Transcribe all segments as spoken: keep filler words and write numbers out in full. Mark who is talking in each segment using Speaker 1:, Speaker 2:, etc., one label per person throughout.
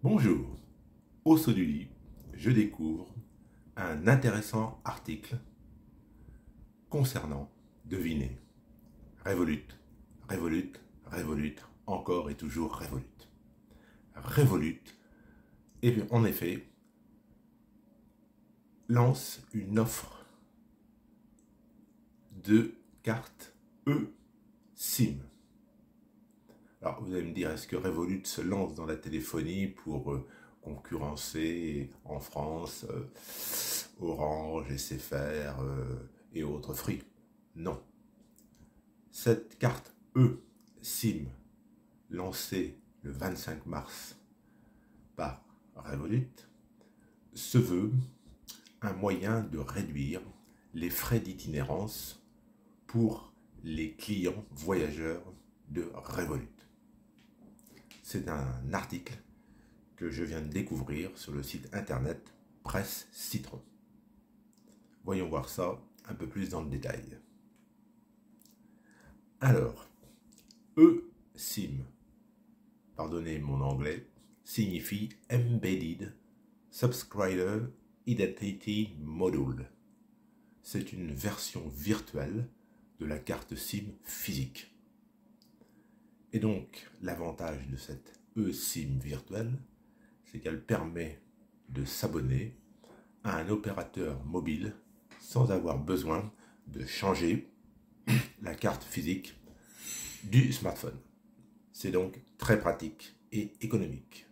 Speaker 1: Bonjour, au saut du lit, je découvre un intéressant article concernant, devinez, Revolut, Revolut, Revolut, encore et toujours Revolut. Revolut, et bien, en effet, lance une offre de carte eSIM. Alors vous allez me dire, est-ce que Revolut se lance dans la téléphonie pour euh, concurrencer en France euh, Orange, S F R euh, et autres Free? Non. Cette carte eSIM, lancée le vingt-cinq mars par Revolut, se veut un moyen de réduire les frais d'itinérance pour les clients voyageurs de Revolut. C'est un article que je viens de découvrir sur le site internet Presse Citron. Voyons voir ça un peu plus dans le détail. Alors, eSIM, pardonnez mon anglais, signifie Embedded Subscriber Identity Module. C'est une version virtuelle de la carte SIM physique. Et donc, l'avantage de cette eSIM virtuelle, c'est qu'elle permet de s'abonner à un opérateur mobile sans avoir besoin de changer la carte physique du smartphone. C'est donc très pratique et économique.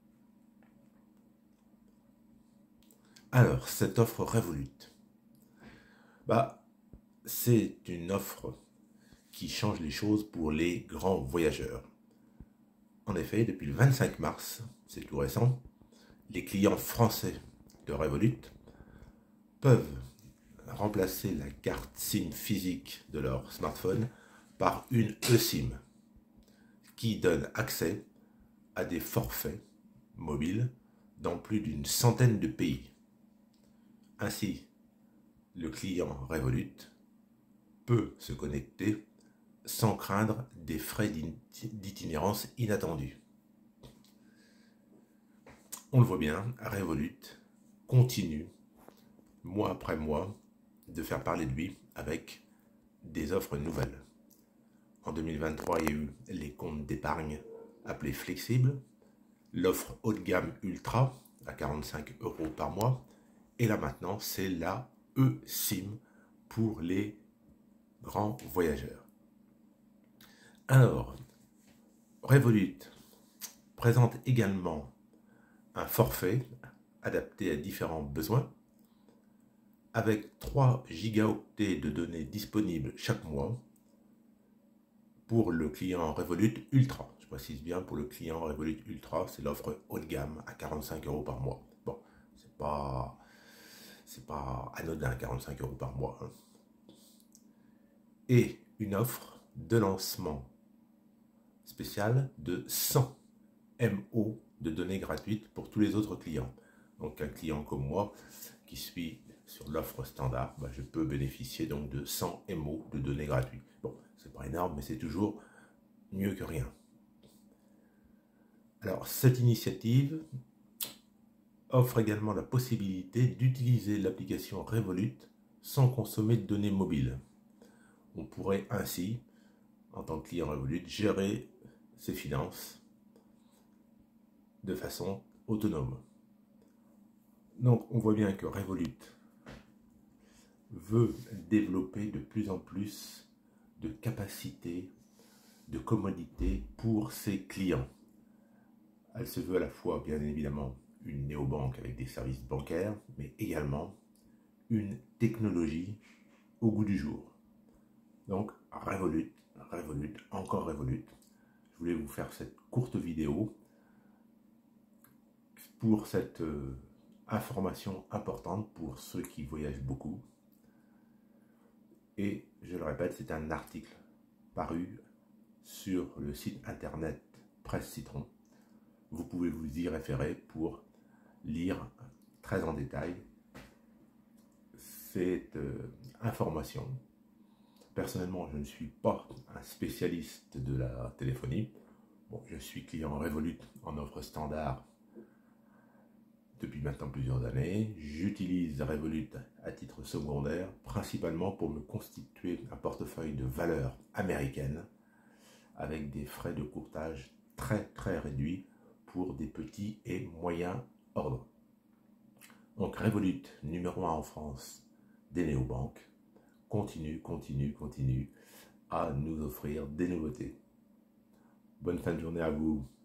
Speaker 1: Alors, cette offre Revolut, bah, c'est une offre qui change les choses pour les grands voyageurs. En effet, depuis le vingt-cinq mars, c'est tout récent, les clients français de Revolut peuvent remplacer la carte SIM physique de leur smartphone par une eSIM qui donne accès à des forfaits mobiles dans plus d'une centaine de pays. Ainsi, le client Revolut peut se connecter sans craindre des frais d'itinérance inattendus. On le voit bien, Revolut continue, mois après mois, de faire parler de lui avec des offres nouvelles. En deux mille vingt-trois, il y a eu les comptes d'épargne appelés flexibles, l'offre haut de gamme ultra à quarante-cinq euros par mois, et là maintenant, c'est la eSIM pour les grands voyageurs. Alors, Revolut présente également un forfait adapté à différents besoins avec trois gigaoctets de données disponibles chaque mois pour le client Revolut Ultra. Je précise bien, pour le client Revolut Ultra, c'est l'offre haut de gamme à quarante-cinq euros par mois. Bon, c'est pas, c'est pas anodin, quarante-cinq euros par mois. Hein. Et une offre de lancement spéciale de cent mégaoctets de données gratuites pour tous les autres clients. Donc un client comme moi qui suis sur l'offre standard, bah, je peux bénéficier donc de cent mégaoctets de données gratuites. Bon, c'est pas énorme, mais c'est toujours mieux que rien. Alors cette initiative offre également la possibilité d'utiliser l'application Revolut sans consommer de données mobiles. On pourrait ainsi, en tant que client Revolut, gérer ses finances de façon autonome. Donc on voit bien que Revolut veut développer de plus en plus de capacités, de commodités pour ses clients. Elle se veut à la fois, bien évidemment, une néobanque avec des services bancaires, mais également une technologie au goût du jour. Donc Revolut, Revolut, encore Revolut. Je voulais vous faire cette courte vidéo pour cette euh, information importante pour ceux qui voyagent beaucoup. Et je le répète, c'est un article paru sur le site internet Presse Citron. Vous pouvez vous y référer pour lire très en détail cette euh, information. Personnellement, je ne suis pas un spécialiste de la téléphonie. Bon, je suis client Revolut en offre standard depuis maintenant plusieurs années. J'utilise Revolut à titre secondaire, principalement pour me constituer un portefeuille de valeurs américaines avec des frais de courtage très très réduits pour des petits et moyens ordres. Donc Revolut, numéro un en France des néobanques, continue, continue, continue à nous offrir des nouveautés. Bonne fin de journée à vous.